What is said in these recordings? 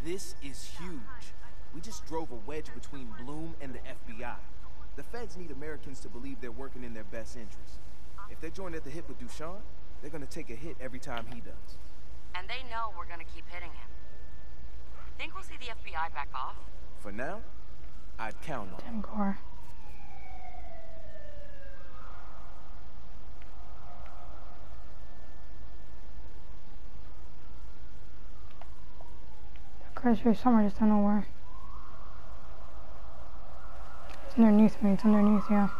This is huge. We just drove a wedge between Bloom and the FBI. The feds need Americans to believe they're working in their best interest. If they're joined at the hip with Duchan, they're gonna take a hit every time he does. And they know we're gonna keep hitting him. Think we'll see the FBI back off? For now, I'd count on it. Damn car. The car's here somewhere, just don't know where. It's underneath me, it's underneath, yeah.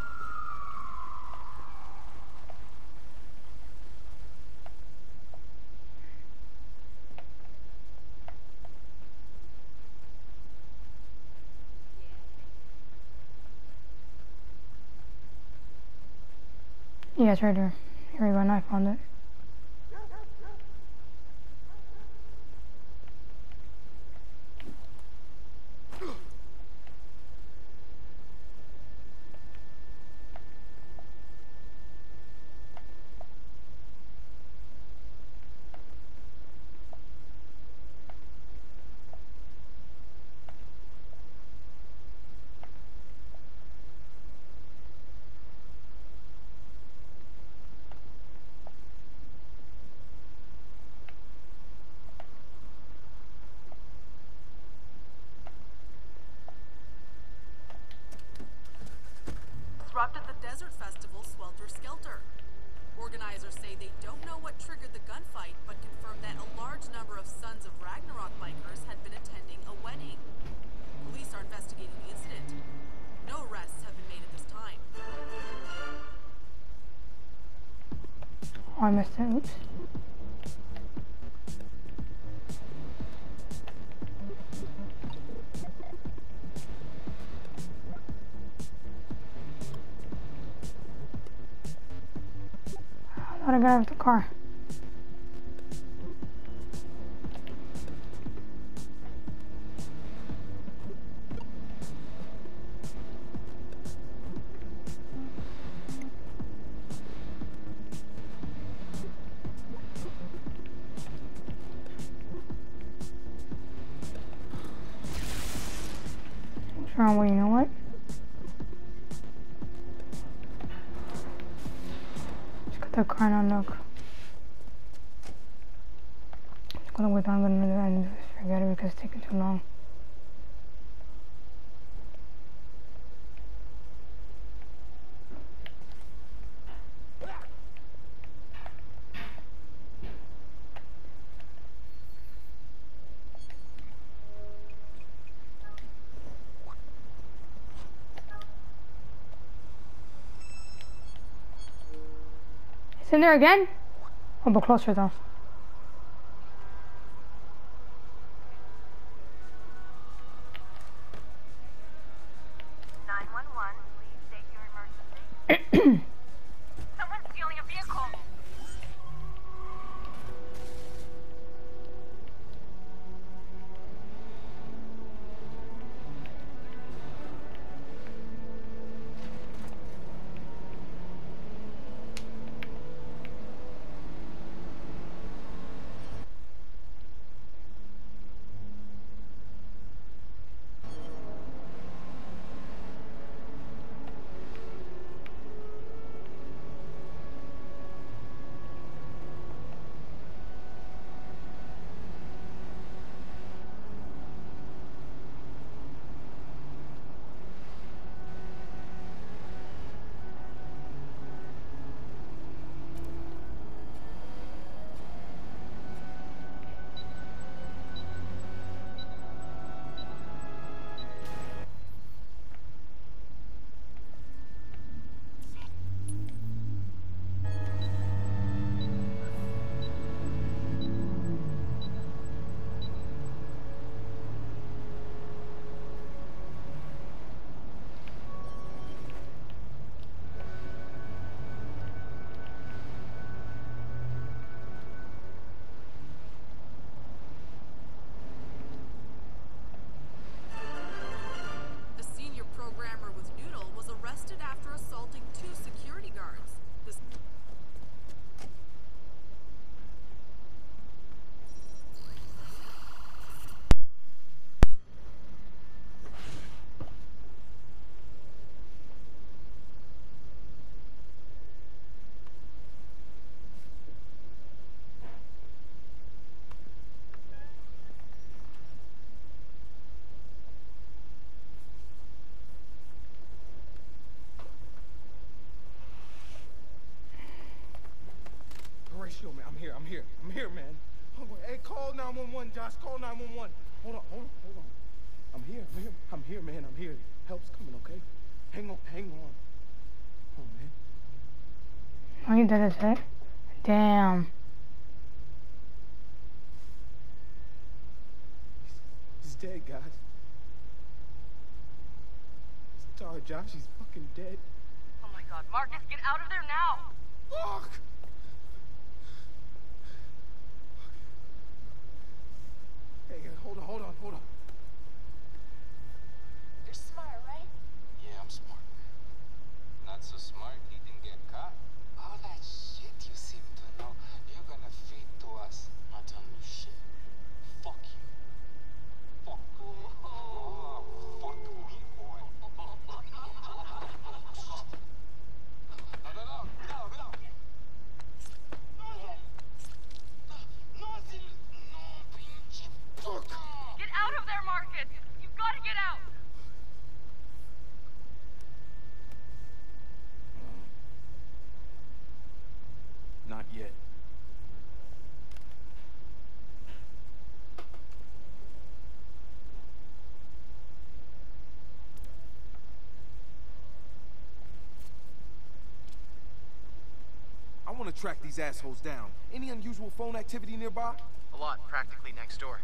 Yeah, it's right here. Here we go, and I found it. Disrupted the Desert Festival swelter skelter. Organizers say they don't know what triggered the gunfight, but confirm that a large number of Sons of Ragnarok bikers had been attending a wedding. Police are investigating the incident. No arrests have been made at this time. Oh, I missed it. Oops. I thought I got out of the car. Sure, well, you know what? The car not look. It's gonna wait. I'm gonna do that and just forget it because it's taking too long. In there again? Oh, but closer though. Please state your emergency. Someone's stealing a vehicle. here, man. Hey, call 911, Josh. Call 911. Hold on. I'm here, man. I'm here. Help's coming, okay? Hang on. Oh, man. Oh, you did it, right? Damn. He's dead, guys. Sorry, Josh. He's fucking dead. Oh my god, Marcus, get out of there now! Fuck! Hey, hold on. You're smart, right? Yeah, I'm smart. Not so smart, he didn't get caught. All that shit you seem to know, you're gonna feed to us. I'm not telling you shit. Fuck you. Fuck. Oh, fuck me, boy. Get out of there, Marcus! You've gotta get out! Not yet. I want to track these assholes down. Any unusual phone activity nearby? A lot, practically next door.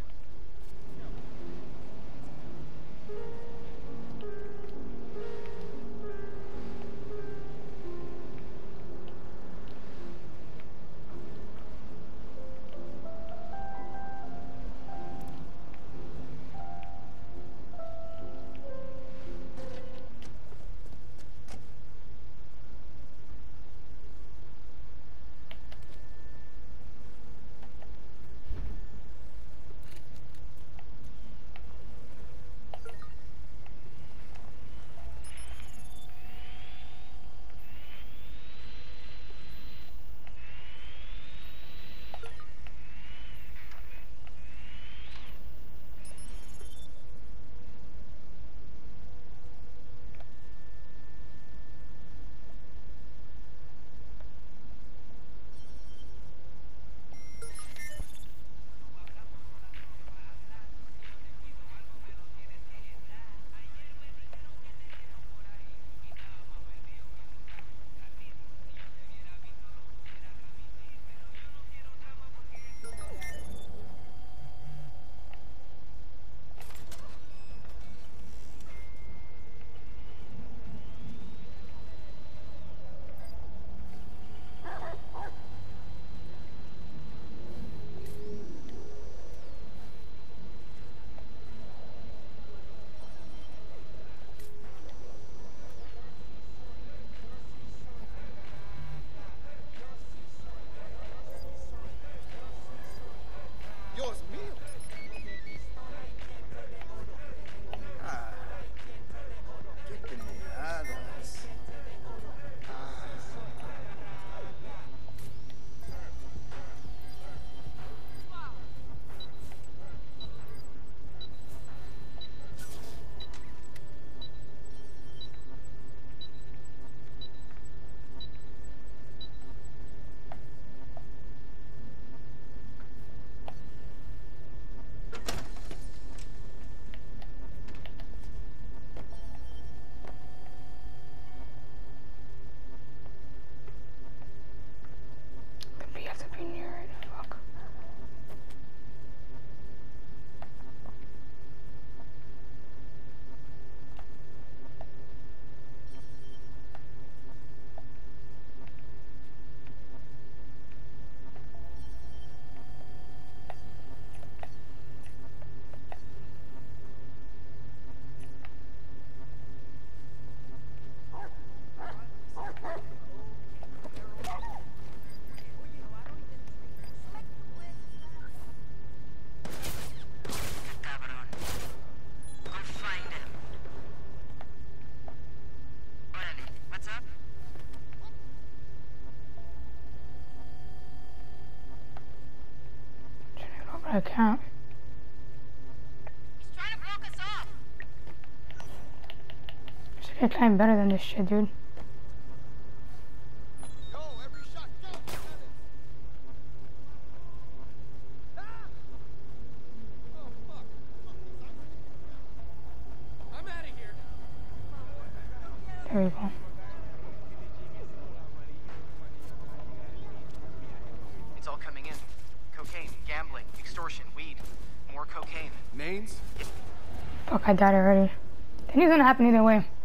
Yours, me. Get the miradas. We have to be near it. Fuck. Cabrón. Go find him. Órale, what's up? Trying to get over, I can't. He's trying to block us off! I should climb better than this shit, dude. Yo, every shot counts. There we go. It's all coming in. Cocaine, gambling, extortion, weed, more cocaine. Names? Fuck, I died already. Then it's gonna happen either way.